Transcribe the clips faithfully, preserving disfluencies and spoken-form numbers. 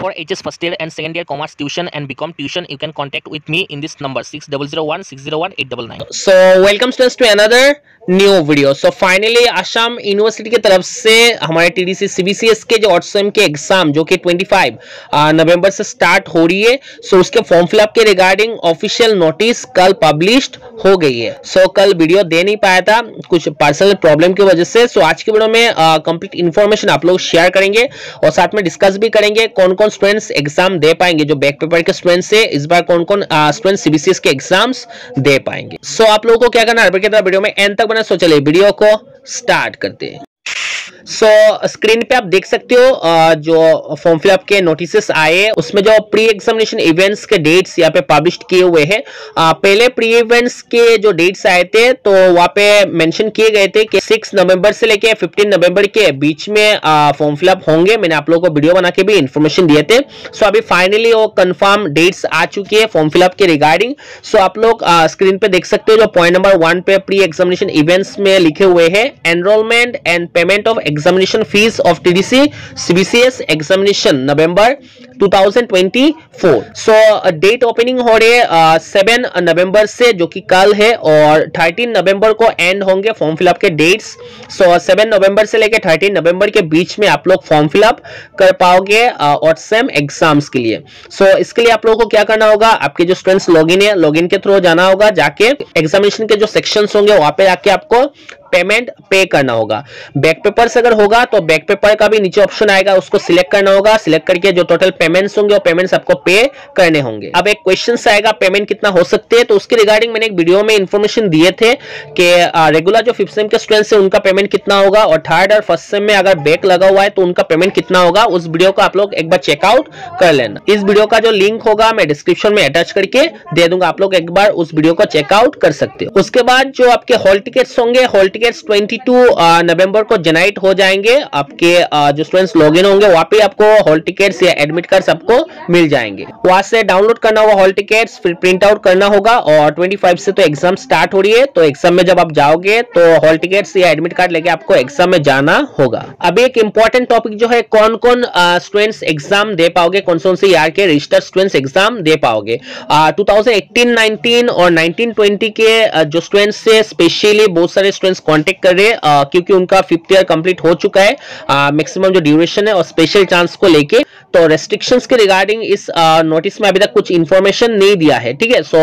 For H S first year and second year commerce tuition and B Com tuition, you can contact with me in this number six zero zero one six zero one eight nine nine. So welcome students to another new video. So finally Assam university की तरफ से हमारे TDC CBCS के जो AutoSum के exam जो कि पच्चीस नवंबर से स्टार्ट हो रही है, सो उसके फॉर्म फिलअप के रिगार्डिंग ऑफिशियल नोटिस कल पब्लिश्ड हो गई है। सो कल वीडियो दे नहीं पाया था कुछ पर्सनल प्रॉब्लम की वजह से। सो आज की वीडियो में कंप्लीट इन्फॉर्मेशन आप लोग शेयर करेंगे और साथ में डिस्कस भी करेंगे कौन कौन स्टूडेंट्स एग्जाम दे पाएंगे। जो बैक पेपर के स्टूडेंट्स है इस बार कौन कौन स्टूडेंट सीबीसीएस के एग्जाम्स दे पाएंगे। सो आप लोगों को क्या करना है वीडियो में एंड तक बना। सो चलिए वीडियो को स्टार्ट करते हैं। सो so, स्क्रीन पे आप देख सकते हो जो फॉर्म फिलअप के नोटिसेस आए उसमें जो प्री एग्जामिनेशन इवेंट्स के डेट्स यहाँ पे पब्लिश किए हुए हैं। पहले प्री इवेंट्स के जो डेट्स आए थे तो वहाँ पे मेंशन किए गए थे कि सिक्स नवंबर से लेके फिफ्टीन नवंबर के बीच में फॉर्म फिलअप होंगे। मैंने आप लोगों को वीडियो बना के भी इंफॉर्मेशन दिए थे। सो so, अभी फाइनली वो कंफर्म डेट्स आ चुकी है फॉर्म फिलअप के रिगार्डिंग। सो so, आप लोग स्क्रीन पे देख सकते हो जो पॉइंट नंबर वन पे प्री एग्जामिनेशन इवेंट्स में लिखे हुए हैं enrolment and payment of examination fees of T D C C B C S examination November two thousand twenty four. So date opening हो रही है सेवन नवंबर से जो कि कल है और थर्टीन नवंबर को एंड होंगे फॉर्म फिलअप के डेट्स। सो सेवन नवंबर से लेकर थर्टीन नवंबर के बीच में आप लोग फॉर्म फिलअप कर पाओगे ऑटसेम एग्जाम्स के लिए। सो so, इसके लिए आप लोगों को क्या करना होगा, आपके जो स्टूडेंट्स लॉगिन है लॉगिन के थ्रू जाना होगा, जाके एग्जामिनेशन के जो सेक्शंस होंगे वहां पे जाके आपको पेमेंट पे करना होगा। बैक पेपर से अगर होगा तो बैक पेपर का भी नीचे ऑप्शन आएगा, उसको सिलेक्ट करना होगा। सिलेक्ट करके जो टोटल पेमेंट्स होंगे वो पेमेंट्स आपको पे करने होंगे। अब एक क्वेश्चन आएगा पेमेंट कितना हो सकते हैं, तो उसके रिगार्डिंग मैंने एक वीडियो में इंफॉर्मेशन दिए थे कि रेगुलर जो फिफ्थ सेम के स्टूडेंट्स हैं उनका पेमेंट कितना होगा और थर्ड और फर्स्ट सेम में अगर बैक लगा हुआ है तो उनका पेमेंट कितना होगा। उस वीडियो को आप लोग एक बार चेकआउट कर लेना। इस वीडियो का जो लिंक होगा मैं डिस्क्रिप्शन में अटैच करके दे दूंगा, आप लोग एक बार उस वीडियो को चेकआउट कर सकते हो। उसके बाद जो आपके हॉल टिकट्स होंगे, हॉल टिकट्स ट्वेंटी टू नवंबर को जनरेट हो जाएंगे। आपके जो स्टूडेंट्स लॉगिन होंगे वहां पे आपको हॉल टिकट्स या एडमिट कार्ड सबको मिल जाएंगे। वहां से डाउनलोड करना होगा हॉल टिकट्स, फिर प्रिंट आउट करना होगा और पच्चीस से तो एग्जाम स्टार्ट हो रही है। तो एग्जाम में जब आप जाओगे तो हॉल टिकट्स या एडमिट कार्ड लेके आपको एग्जाम में जाना होगा। अभी एक इंपॉर्टेंट टॉपिक जो है कौन कौन स्टूडेंट्स एग्जाम दे पाओगे, कौन कौन से ईयर के रजिस्टर्ड स्टूडेंट्स एग्जाम दे पाओगे। टू थाउजेंड एटीन नाइनटीन और नाइनटीन ट्वेंटी के जो स्टूडेंट्स से स्पेशली बहुत सारे स्टूडेंट्स कॉन्टेक्ट कर रहे हैं Uh, क्योंकि उनका फिफ्थ ईयर कंप्लीट हो चुका है, मैक्सिमम uh, जो ड्यूरेशन है और स्पेशल चांस को लेके। तो रेस्ट्रिक्शंस के रिगार्डिंग इस नोटिस uh, में अभी तक कुछ इंफॉर्मेशन नहीं दिया है, ठीक है। So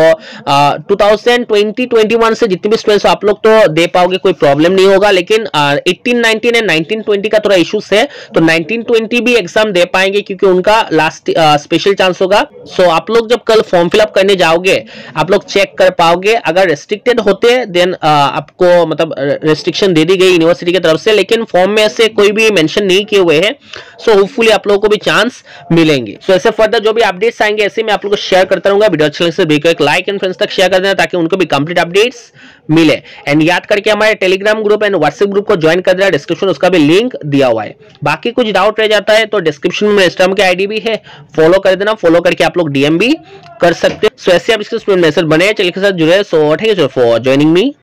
two thousand twenty twenty one से जितने भी स्टूडेंट्स आप लोग तो दे पाओगे, कोई प्रॉब्लम नहीं होगा। लेकिन eighteen nineteen and nineteen twenty का थोड़ा इश्यूज है, तो नाइनटीन ट्वेंटी भी एग्जाम दे पाएंगे क्योंकि उनका लास्ट स्पेशल चांस होगा। सो so, आप लोग जब कल फॉर्म फिलअप करने जाओगे आप लोग चेक कर पाओगे। अगर रेस्ट्रिक्टेड होते देन uh, आपको मतलब रेस्ट्रिक्शन दे दी गई यूनिवर्सिटी की तरफ से, लेकिन फॉर्म में ऐसे कोई भी मेंशन नहीं किए हुए हैं। सो होपफुली आप लोगों को भी चांस मिलेंगे। सो so, ऐसे फर्दर जो भी अपडेट्स आएंगे ऐसे मैं आप लोगों को शेयर करता रहूंगा। वीडियो अच्छा लगे तो वीडियो को एक लाइक एंड फ्रेंड्स तक शेयर कर देना ताकि उनको भी कंप्लीट अपडेट्स मिले। एंड याद करके हमारे Telegram group and WhatsApp group को ज्वाइन कर देना, डिस्क्रिप्शन उसका भी लिंक दिया हुआ है। बाकी कुछ डाउट रह जाता है तो डिस्क्रिप्शन में इंस्टाग्राम की आईडी भी है, फॉलो कर देना। फॉलो करके आप लोग डीएम भी कर सकते हो। सो ऐसे आप इसके मैसेज बने चैनल के साथ जुड़े। So thank you for joining me.